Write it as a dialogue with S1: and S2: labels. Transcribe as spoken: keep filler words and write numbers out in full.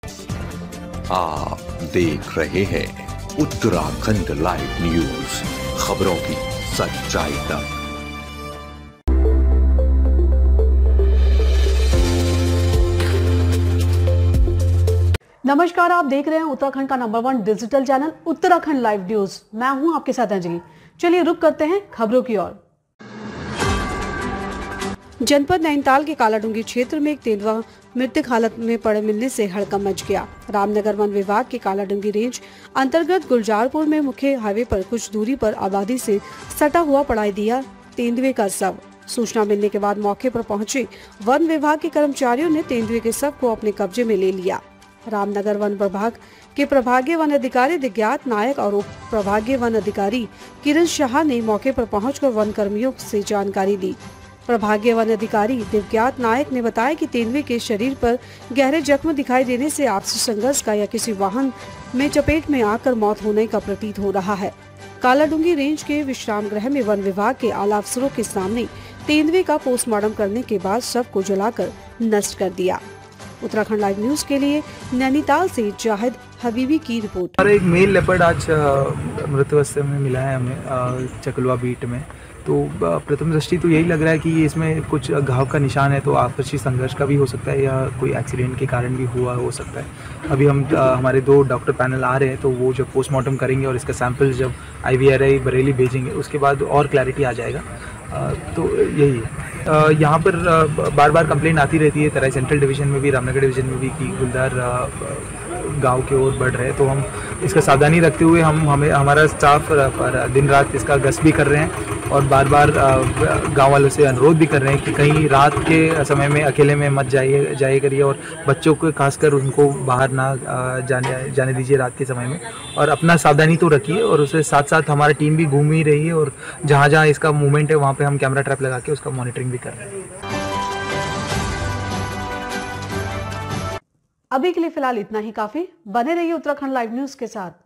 S1: आप देख रहे हैं उत्तराखंड लाइव न्यूज, खबरों की सच्चाई तक।
S2: नमस्कार, आप देख रहे हैं उत्तराखंड का number one digital channel Uttarakhand live news. मैं हूं आपके साथ अंजलि। चलिए रुक करते हैं खबरों की ओर। जनपद नैनीताल के कालाडूंगी क्षेत्र में एक तेंदुआ मृतक हालत में पड़े मिलने से हड़कंप मच गया। रामनगर वन विभाग के कालाडूंगी रेंज अंतर्गत गुलजारपुर में मुख्य हाईवे पर कुछ दूरी पर आबादी से सटा हुआ पड़ाई दिया तेंदुए का शव। सूचना मिलने के बाद मौके पर पहुंचे वन विभाग के कर्मचारियों ने तेंदुए के शव को अपने कब्जे में ले लिया। रामनगर वन विभाग के प्रभागीय वन अधिकारी दिव्यात नायक और उप प्रभागीय वन अधिकारी किरण शाह ने मौके पर पहुंचकर वन कर्मियों से जानकारी दी। प्रभागीय वन अधिकारी दिव्यात नायक ने बताया कि तेंदुए के शरीर पर गहरे जख्म दिखाई देने से आपसी संघर्ष का या किसी वाहन में चपेट में आकर मौत होने का प्रतीत हो रहा है। कालाडूंगी रेंज के विश्राम गृह में वन विभाग के आला अफसरों के सामने तेंदुए का पोस्टमार्टम करने के बाद शव को जलाकर नष्ट कर दिया। उत्तराखंड लाइव न्यूज के लिए नैनीताल से जाहिद हबीबी की रिपोर्ट।
S3: और एक मेल लेपर्ड आज मृत अवस्था में मिला है हमें चकलवा बीट में। तो प्रथम दृष्टि तो यही लग रहा है कि इसमें कुछ घाव का निशान है, तो आपसी संघर्ष का भी हो सकता है या कोई एक्सीडेंट के कारण भी हुआ हो सकता है। अभी हम हमारे दो डॉक्टर पैनल आ रहे हैं, तो वो जब पोस्टमार्टम करेंगे और इसका सैंपल जब I V R I Bareilly भेजेंगे उसके बाद और क्लैरिटी आ जाएगा। तो यही है। यहाँ पर बार बार कंप्लेंट आती रहती है, तराई सेंट्रल डिवीज़न में भी, रामनगर डिवीज़न में भी, कि गुलदार गांव की ओर बढ़ रहे हैं। तो हम इसका सावधानी रखते हुए हम हमें हमारा स्टाफ दिन रात इसका गश्त भी कर रहे हैं और बार बार गांव वालों से अनुरोध भी कर रहे हैं कि कहीं रात के समय में अकेले में मत जाइए जाइए करिए और बच्चों को खासकर उनको बाहर ना जाने जाने दीजिए रात के समय में, और अपना सावधानी तो रखिए। और उसके साथ साथ हमारा टीम भी घूम ही रही है और जहाँ जहाँ इसका मूवमेंट है वहाँ पे हम कैमरा ट्रैप लगा के उसका मॉनिटरिंग भी कर रहे हैं।
S2: अभी के लिए फिलहाल इतना ही काफी। बने रहिए उत्तराखंड लाइव न्यूज के साथ।